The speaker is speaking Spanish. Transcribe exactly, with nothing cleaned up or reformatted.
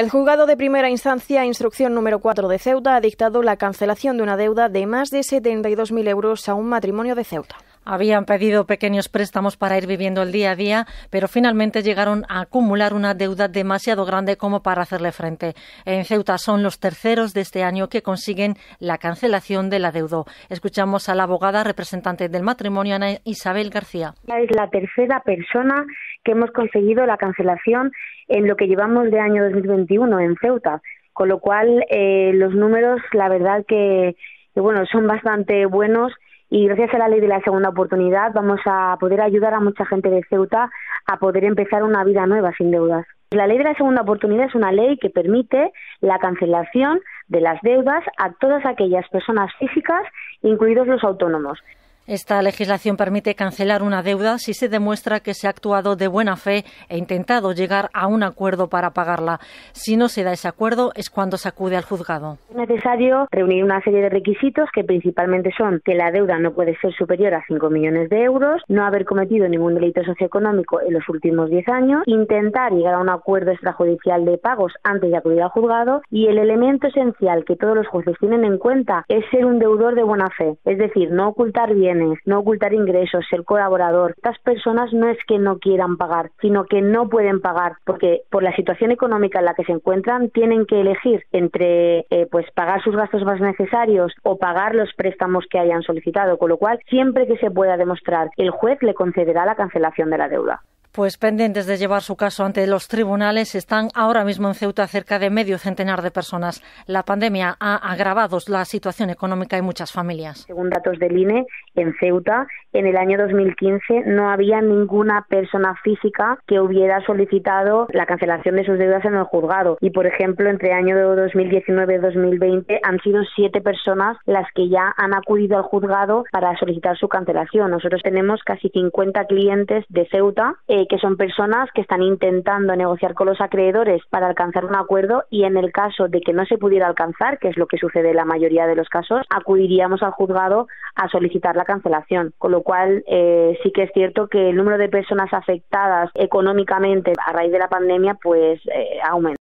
El juzgado de primera instancia, instrucción número cuatro de Ceuta, ha dictado la cancelación de una deuda de más de setenta y dos mil euros a un matrimonio de Ceuta. Habían pedido pequeños préstamos para ir viviendo el día a día, pero finalmente llegaron a acumular una deuda demasiado grande como para hacerle frente. En Ceuta son los terceros de este año que consiguen la cancelación del adeudo. Escuchamos a la abogada representante del matrimonio, Ana Isabel García. Es la tercera persona que hemos conseguido la cancelación en lo que llevamos de año dos mil veintiuno en Ceuta, con lo cual eh, los números, la verdad que, que bueno, son bastante buenos. Y gracias a la ley de la segunda oportunidad vamos a poder ayudar a mucha gente de Ceuta a poder empezar una vida nueva sin deudas. La ley de la segunda oportunidad es una ley que permite la cancelación de las deudas a todas aquellas personas físicas, incluidos los autónomos. Esta legislación permite cancelar una deuda si se demuestra que se ha actuado de buena fe e intentado llegar a un acuerdo para pagarla. Si no se da ese acuerdo, es cuando se acude al juzgado. Es necesario reunir una serie de requisitos que principalmente son que la deuda no puede ser superior a cinco millones de euros, no haber cometido ningún delito socioeconómico en los últimos diez años, intentar llegar a un acuerdo extrajudicial de pagos antes de acudir al juzgado, y el elemento esencial que todos los jueces tienen en cuenta es ser un deudor de buena fe, es decir, no ocultar bienes, no ocultar ingresos, ser colaborador. Estas personas no es que no quieran pagar, sino que no pueden pagar porque por la situación económica en la que se encuentran tienen que elegir entre eh, pues pagar sus gastos más necesarios o pagar los préstamos que hayan solicitado, con lo cual siempre que se pueda demostrar, el juez le concederá la cancelación de la deuda. Pues pendientes de llevar su caso ante los tribunales están ahora mismo en Ceuta cerca de medio centenar de personas. La pandemia ha agravado la situación económica de muchas familias. Según datos del I N E, en Ceuta, en el año dos mil quince no había ninguna persona física que hubiera solicitado la cancelación de sus deudas en el juzgado. Y, por ejemplo, entre el año dos mil diecinueve y dos mil veinte han sido siete personas las que ya han acudido al juzgado para solicitar su cancelación. Nosotros tenemos casi cincuenta clientes de Ceuta, eh, que son personas que están intentando negociar con los acreedores para alcanzar un acuerdo, y en el caso de que no se pudiera alcanzar, que es lo que sucede en la mayoría de los casos, acudiríamos al juzgado a solicitar la cancelación. Con lo cual eh, sí que es cierto que el número de personas afectadas económicamente a raíz de la pandemia pues eh, aumenta.